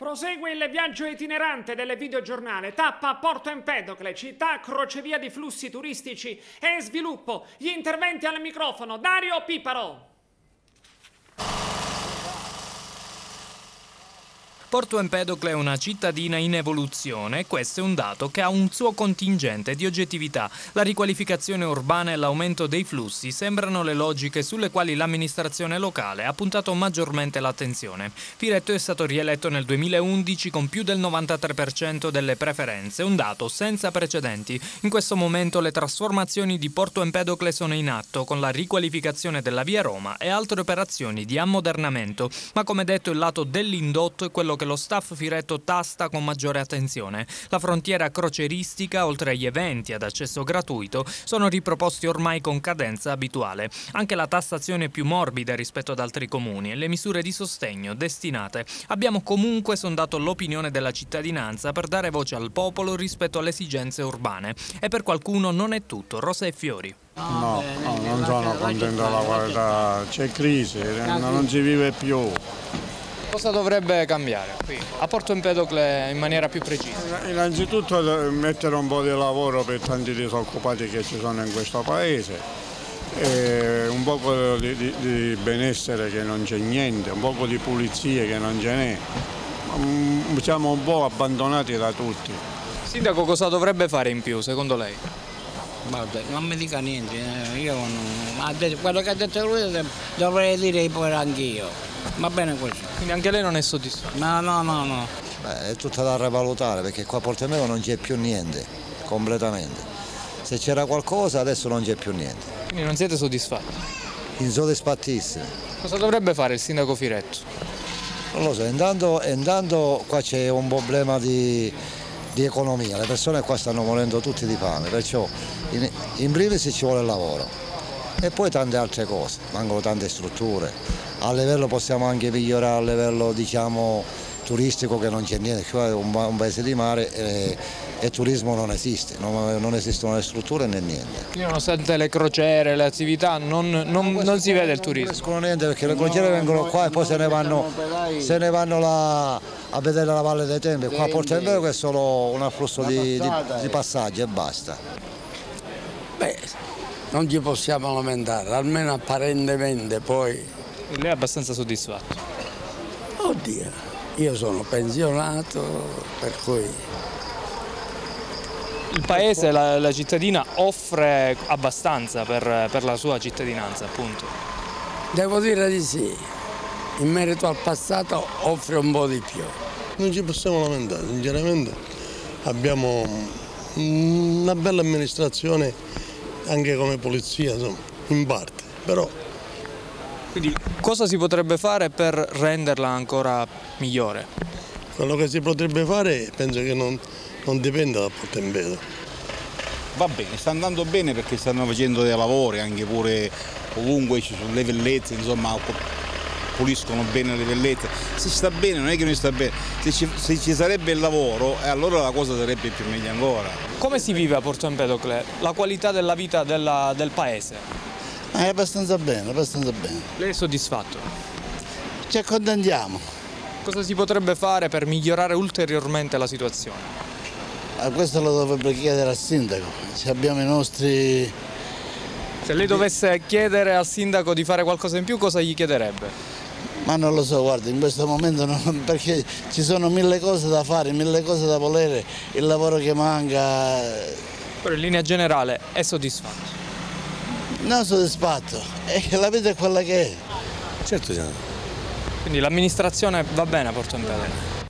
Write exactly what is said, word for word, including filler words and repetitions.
Prosegue il viaggio itinerante del videogiornale. Tappa Porto Empedocle, città crocevia di flussi turistici e sviluppo. Gli interventi al microfono, Dario Piparo. Porto Empedocle è una cittadina in evoluzione e questo è un dato che ha un suo contingente di oggettività. La riqualificazione urbana e l'aumento dei flussi sembrano le logiche sulle quali l'amministrazione locale ha puntato maggiormente l'attenzione. Firetto è stato rieletto nel duemilaundici con più del novantatré per cento delle preferenze, un dato senza precedenti. In questo momento le trasformazioni di Porto Empedocle sono in atto con la riqualificazione della via Roma e altre operazioni di ammodernamento, ma come detto il lato dell'indotto è quello che lo staff Firetto tasta con maggiore attenzione. La frontiera croceristica, oltre agli eventi ad accesso gratuito, sono riproposti ormai con cadenza abituale. Anche la tassazione più morbida rispetto ad altri comuni e le misure di sostegno destinate. Abbiamo comunque sondato l'opinione della cittadinanza per dare voce al popolo rispetto alle esigenze urbane. E per qualcuno non è tutto rose e fiori. No, no, non sono contento della qualità, c'è crisi, non si vive più. Cosa dovrebbe cambiare qui a Porto Empedocle in maniera più precisa? Innanzitutto mettere un po' di lavoro per tanti disoccupati che ci sono in questo paese, e un po' di, di, di benessere che non c'è niente, un po' di pulizie che non ce n'è. Siamo un po' abbandonati da tutti. Sindaco, cosa dovrebbe fare in più secondo lei? Vabbè, non mi dica niente, io non, ha detto, quello che ha detto lui dovrei dire pure anch'io. Va bene così. Quindi anche lei non è soddisfatto? No, no, no, no. Beh, è tutta da rivalutare perché qua a Porto Empedocle non c'è più niente, completamente. Se c'era qualcosa adesso non c'è più niente. Quindi non siete soddisfatti? Insoddisfattissimi. Cosa dovrebbe fare il sindaco Firetto? Non lo so, intanto, intanto qua c'è un problema di, di economia, le persone qua stanno morendo tutti di fame, perciò in, in primis ci vuole il lavoro e poi tante altre cose, mancano tante strutture. A livello possiamo anche migliorare a livello diciamo turistico che non c'è niente, qua è un, un paese di mare e, e turismo non esiste, non, non esistono le strutture né niente. Quindi nonostante le crociere, le attività non, non, non si vede il turismo? Non riescono niente perché le crociere vengono qua e poi se ne vanno, se ne vanno là a vedere la Valle dei Tempii, qua a Porto Empedocle è solo un afflusso di, di, di passaggio e basta. Beh, non ci possiamo lamentare, almeno apparentemente poi. Lei è abbastanza soddisfatto? Oddio, io sono pensionato, per cui... Il paese, la, la cittadina, offre abbastanza per, per la sua cittadinanza, appunto? Devo dire di sì, in merito al passato offre un po' di più. Non ci possiamo lamentare, sinceramente abbiamo una bella amministrazione anche come polizia, insomma, in parte, però... Quindi cosa si potrebbe fare per renderla ancora migliore? Quello che si potrebbe fare penso che non, non dipenda da Porto Empedocle. Va bene, sta andando bene perché stanno facendo dei lavori, anche pure ovunque ci sono le vellezze, insomma puliscono bene le vellezze. Se sta bene non è che non sta bene, se ci, se ci sarebbe il lavoro eh, allora la cosa sarebbe più meglio ancora. Come si vive a Porto Empedocle? La qualità della vita della, del paese? È abbastanza bene, abbastanza bene. Lei è soddisfatto? Ci accontentiamo. Cosa si potrebbe fare per migliorare ulteriormente la situazione? A questo lo dovrebbe chiedere al sindaco, se abbiamo i nostri... Se lei dovesse chiedere al sindaco di fare qualcosa in più, cosa gli chiederebbe? Ma non lo so, guarda, in questo momento non, perché ci sono mille cose da fare, mille cose da volere, il lavoro che manca... Però in linea generale è soddisfatto? Non soddisfatto, è che la vita è quella che è. Certo, siamo. Quindi l'amministrazione va bene a Porto Empedocle?